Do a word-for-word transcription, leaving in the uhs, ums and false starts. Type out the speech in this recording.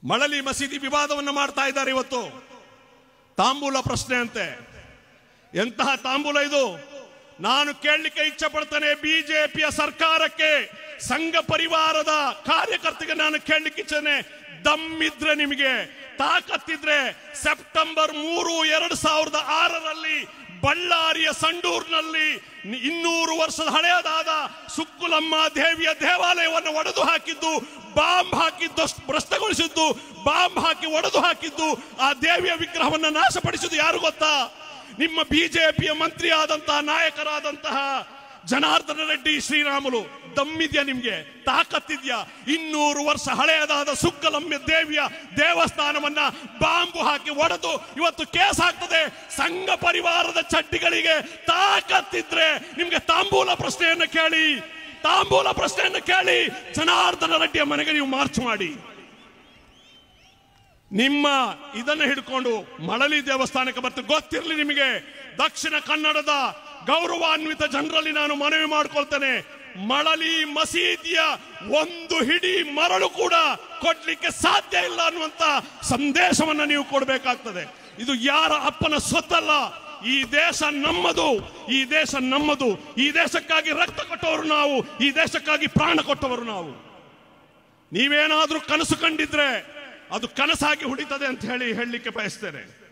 ಮಳಲಿ ಮಸೀದಿ ವಿವಾದವನ್ನು ಮಾಡ್ತಾ ಇದ್ದಾರೆ ಇವತ್ತು. ತಾಂಬೂಲ ಪ್ರಶ್ನೆ ಅಂತೆ. ಎಂತಹ ತಾಂಬೂಲ ಇದು? ನಾನು ಕೇಳಲಿಕ್ಕೆ ಇಚ್ಛೆ ಪಡ್ತೇನೆ ಬಿಜೆಪಿಯ ಸರ್ಕಾರಕ್ಕೆ, ಸಂಘ ಪರಿವಾರದ ಕಾರ್ಯಕರ್ತರಿಗೆ ನಾನು ಕೇಳಲಿಕ್ಕೆ ಇಚ್ಛೆನೆ, ದಮ್ಮಿದ್ರೆ ನಿಮಗೆ ತಾಕತ್ತಿದ್ರೆ ಸೆಪ್ಟೆಂಬರ್ ಮೂರು ಎರಡು ಸಾವಿರದ ಆರರಲ್ಲಿ ಬಳ್ಳಾರಿಯ ಸಂಡೂರಿನಲ್ಲಿ ಇನ್ನೂರು ವರ್ಷದ ಹಳೆಯದಾದ ಸುಕ್ಕುಲಮ್ಮ ದೇವಿಯ ದೇವಾಲಯವನ್ನು ಒಡೆದು ಹಾಕಿದ್ದು, ಬಾಂಬ್ ಹಾಕಿದ್ದು, ಭ್ರಷ್ಟಗೊಳಿಸಿದ್ದು, ಬಾಂಬ್ ಹಾಕಿ ಒಡೆದು ಹಾಕಿದ್ದು, ಆ ದೇವಿಯ ವಿಗ್ರಹವನ್ನು ನಾಶಪಡಿಸಿದ್ದು ಯಾರು ಗೊತ್ತಾ? ನಿಮ್ಮ ಬಿಜೆಪಿಯ ಮಂತ್ರಿ ಆದಂತಹ ನಾಯಕರಾದಂತಹ ಜನಾರ್ದನ ರೆಡ್ಡಿ ಶ್ರೀರಾಮುಲು. ದಮ್ಮಿದ್ಯಾ ನಿಮ್ಗೆ? ತಾಕತ್ತಿದ್ಯಾ? ಇನ್ನೂರು ವರ್ಷ ಹಳೆಯದಾದ ಸುಕ್ಕಲಮ್ಮ ದೇವಿಯ ದೇವಸ್ಥಾನವನ್ನ ಬಾಂಬು ಹಾಕಿ ಒಡೆದು ಇವತ್ತು ಕೇಸ್ ಆಗ್ತದೆ. ಸಂಘ ಪರಿವಾರದ ಚಡ್ಡಿಗಳಿಗೆ ತಾಕತ್ತಿದ್ರೆ ನಿಮ್ಗೆ ತಾಂಬೂಲ ಪ್ರಶ್ನೆಯನ್ನು ಕೇಳಿ, ತಾಂಬೂಲ ಪ್ರಶ್ನೆಯನ್ನು ಕೇಳಿ ಜನಾರ್ದನ ರೆಡ್ಡಿಯ ಮನೆಗೆ ನೀವು ಮಾರ್ಚ್ ಮಾಡಿ. ನಿಮ್ಮ ಇದನ್ನು ಹಿಡ್ಕೊಂಡು ಮಳಲಿ ದೇವಸ್ಥಾನಕ್ಕೆ ಬರ್ತೀವಿ. ಗೊತ್ತಿರಲಿ ನಿಮಗೆ, ದಕ್ಷಿಣ ಕನ್ನಡದ ಗೌರವಾನ್ವಿತ ಜನರಲ್ಲಿ ನಾನು ಮನವಿ ಮಾಡ್ಕೊಳ್ತೇನೆ, ಮಳಲಿ ಮಸೀದಿಯ ಒಂದು ಹಿಡಿ ಮರಳು ಕೂಡ ಕೊಡ್ಲಿಕ್ಕೆ ಸಾಧ್ಯ ಇಲ್ಲ ಅನ್ನುವಂತ ಸಂದೇಶವನ್ನ ನೀವು ಕೊಡಬೇಕಾಗ್ತದೆ. ಇದು ಯಾರ ಅಪ್ಪನ ಸೊತ್ತಲ್ಲ. ಈ ದೇಶ ನಮ್ಮದು, ಈ ದೇಶ ನಮ್ಮದು. ಈ ದೇಶಕ್ಕಾಗಿ ರಕ್ತ ಕೊಟ್ಟವರು ನಾವು, ಈ ದೇಶಕ್ಕಾಗಿ ಪ್ರಾಣ ಕೊಟ್ಟವರು ನಾವು. ನೀವೇನಾದ್ರೂ ಕನಸು ಕಂಡಿದ್ರೆ ಅದು ಕನಸಾಗಿ ಹುಡಿತದೆ ಅಂತ ಹೇಳಿ ಹೇಳಲಿಕ್ಕೆ ಬಯಸ್ತೇನೆ.